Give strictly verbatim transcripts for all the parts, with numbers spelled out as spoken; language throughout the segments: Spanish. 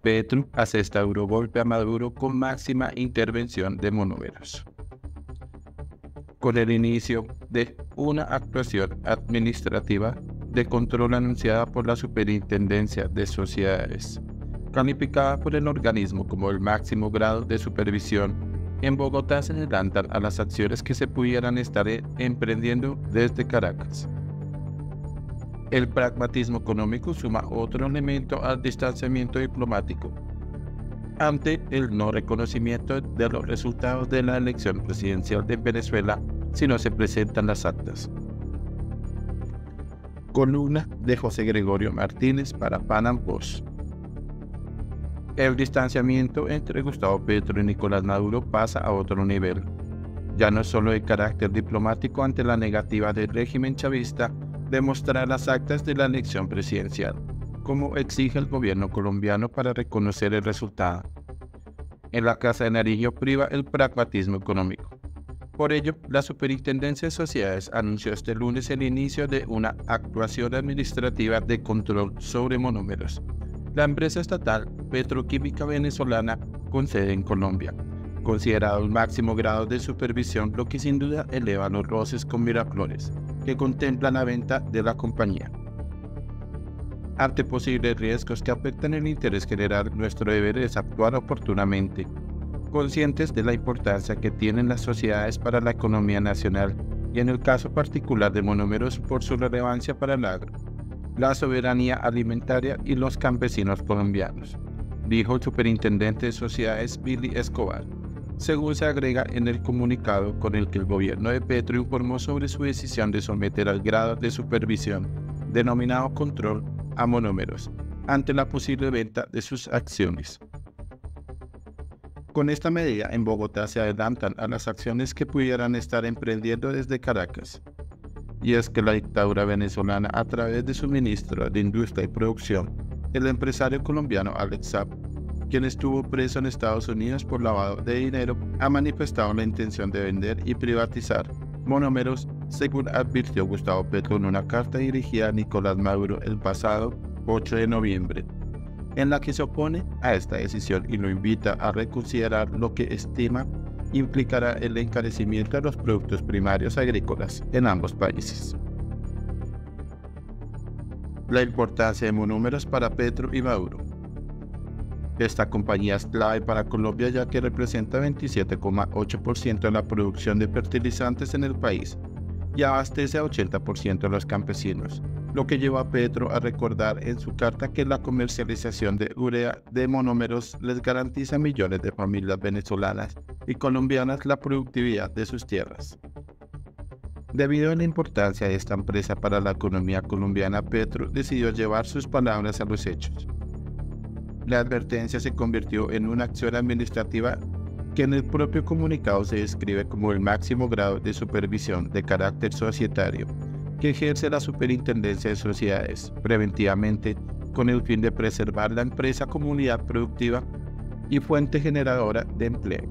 Petro asesta Eurogolpe a Maduro con máxima intervención de monómeros. Con el inicio de una actuación administrativa de control anunciada por la Superintendencia de Sociedades, calificada por el organismo como el máximo grado de supervisión, en Bogotá se adelantan a las acciones que se pudieran estar emprendiendo desde Caracas. El pragmatismo económico suma otro elemento al distanciamiento diplomático ante el no reconocimiento de los resultados de la elección presidencial de Venezuela si no se presentan las actas. Columna de José Gregorio Martínez para Pan Am Post. El distanciamiento entre Gustavo Petro y Nicolás Maduro pasa a otro nivel. Ya no es solo de carácter diplomático ante la negativa del régimen chavista de mostrar las actas de la elección presidencial, como exige el gobierno colombiano para reconocer el resultado. En la Casa de Nariño priva el pragmatismo económico. Por ello, la Superintendencia de Sociedades anunció este lunes el inicio de una actuación administrativa de control sobre monómeros. La empresa estatal Petroquímica Venezolana con sede en Colombia, considerado el máximo grado de supervisión, lo que sin duda eleva los roces con Miraflores, que contemplan la venta de la compañía. Ante posibles riesgos que afectan el interés general, nuestro deber es actuar oportunamente, conscientes de la importancia que tienen las sociedades para la economía nacional y en el caso particular de monómeros por su relevancia para el agro, la soberanía alimentaria y los campesinos colombianos, dijo el superintendente de sociedades Billy Escobar, según se agrega en el comunicado con el que el gobierno de Petro informó sobre su decisión de someter al grado de supervisión denominado control a monómeros ante la posible venta de sus acciones. Con esta medida, en Bogotá se adelantan a las acciones que pudieran estar emprendiendo desde Caracas. Y es que la dictadura venezolana, a través de su ministro de Industria y Producción, el empresario colombiano Alex Saab, quien estuvo preso en Estados Unidos por lavado de dinero, ha manifestado la intención de vender y privatizar monómeros, según advirtió Gustavo Petro en una carta dirigida a Nicolás Maduro el pasado ocho de noviembre, en la que se opone a esta decisión y lo invita a reconsiderar lo que estima implicará el encarecimiento de los productos primarios agrícolas en ambos países. La importancia de monómeros para Petro y Maduro. Esta compañía es clave para Colombia ya que representa veintisiete coma ocho por ciento de la producción de fertilizantes en el país y abastece a ochenta por ciento de los campesinos, lo que lleva a Petro a recordar en su carta que la comercialización de urea de monómeros les garantiza a millones de familias venezolanas y colombianas la productividad de sus tierras. Debido a la importancia de esta empresa para la economía colombiana, Petro decidió llevar sus palabras a los hechos. La advertencia se convirtió en una acción administrativa que en el propio comunicado se describe como el máximo grado de supervisión de carácter societario que ejerce la Superintendencia de Sociedades preventivamente con el fin de preservar la empresa como unidad productiva y fuente generadora de empleo.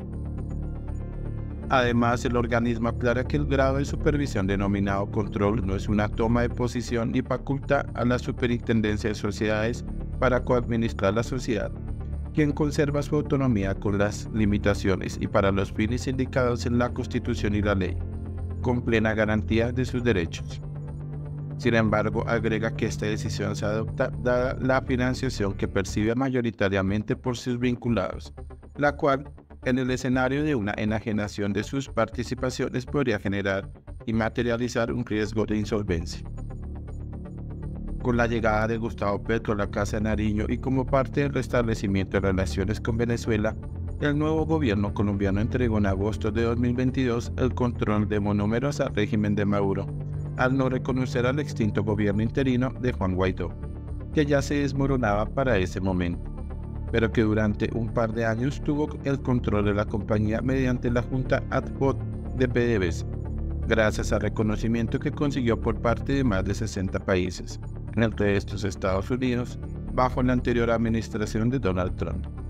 Además, el organismo aclara que el grado de supervisión denominado control no es una toma de posición ni faculta a la Superintendencia de Sociedades para coadministrar la sociedad, quien conserva su autonomía con las limitaciones y para los fines indicados en la Constitución y la ley, con plena garantía de sus derechos. Sin embargo, agrega que esta decisión se adopta dada la financiación que percibe mayoritariamente por sus vinculados, la cual, en el escenario de una enajenación de sus participaciones, podría generar y materializar un riesgo de insolvencia. Con la llegada de Gustavo Petro a la Casa de Nariño y como parte del restablecimiento de relaciones con Venezuela, el nuevo gobierno colombiano entregó en agosto de dos mil veintidós el control de monómeros al régimen de Maduro, al no reconocer al extinto gobierno interino de Juan Guaidó, que ya se desmoronaba para ese momento, pero que durante un par de años tuvo el control de la compañía mediante la Junta Ad Hoc de PDVSA, gracias al reconocimiento que consiguió por parte de más de sesenta países, entre estos Estados Unidos, bajo la anterior administración de Donald Trump.